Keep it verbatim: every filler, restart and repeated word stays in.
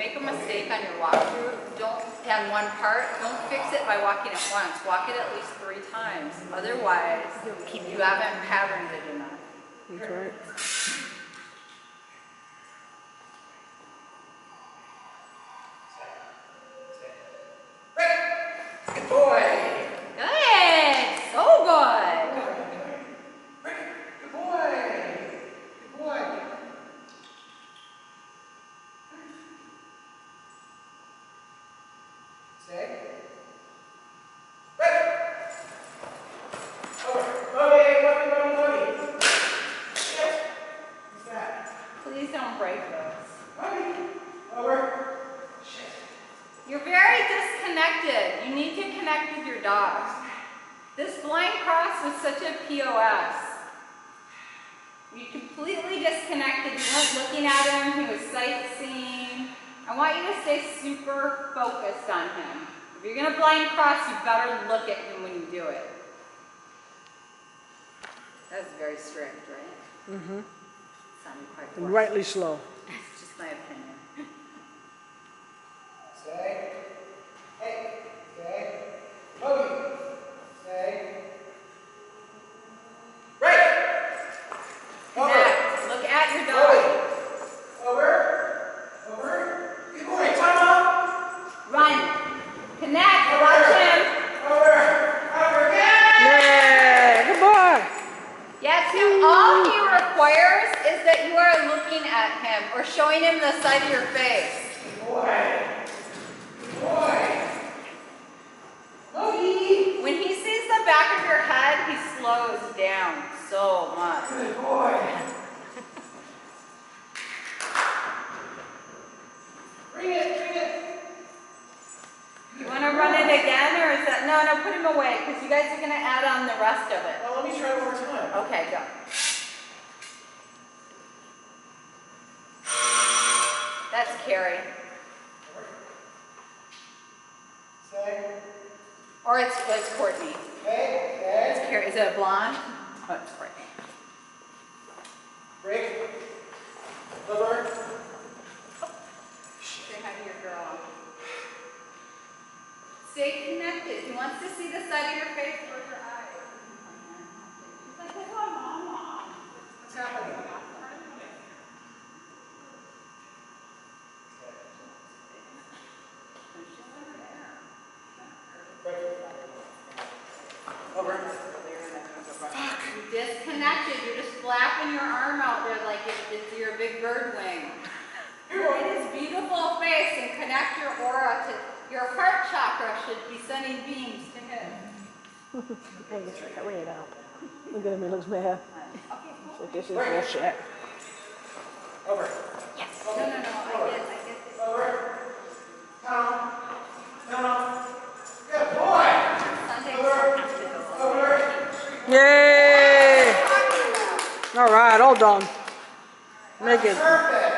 make a mistake on your walkthrough, don't, on one part, don't fix it by walking it once. Walk it at least three times. Otherwise, you haven't patterned it enough. That's right. Good boy. Good. So good. Good boy. Good boy. Stay. Right. Over. Moby, Moby, Moby, Moby. Yes. What's that? Please don't break those. Moby. Over. Shit. You're very disconnected. You need to connect with your dogs. This blind cross was such a P O S. You completely disconnected. You weren't looking at him. He was sightseeing. I want you to stay super focused on him. If you're going to blind cross, you better look at him when you do it. That was very strict, right? Mm-hmm. Sounded quite And forceful. rightly slow. That's just my opinion. Stay. Hey. Stay. Moby. Stay. Right. Over. Connect. Look at your dog. Moby. Over. Over. Good boy. Time up. Run. Connect. Watch him. Over. Over again. Yeah, good boy. Yes, so all he requires is that you are looking at him or showing him the side of your face. Good boy. Good boy. Moby. When he sees the back of your head, he slows down so much. Good boy. Bring it, bring it. You want to run it again, or is that, no, no, put him away, because you guys are going to add on the rest of it. Well, let me try one more time. Okay, go. That's Carrie. Stay. Or it's, it's Courtney. Okay, It's okay. Carrie. Is it a blonde? Oh, it's Courtney. Break. Over. Say hi to your girl. Stay connected. He wants to see the side of your face or your eyes. He's like, "Hey, Mama." What's happening? Over. Fuck. You disconnected. You're just flapping your arm out there like it, it's your big bird wing. Look at his beautiful face and connect your aura to your heart chakra. Should be sending beams to him. Hey, get your red out. Look at him, he looks mad. Okay, cool. So this is bullshit. Over. Yes. No, no, no. I get, I get it. Over. Down. Down. Good boy. Sunday Over. Over. Yay! All right, all done. Make it. Perfect.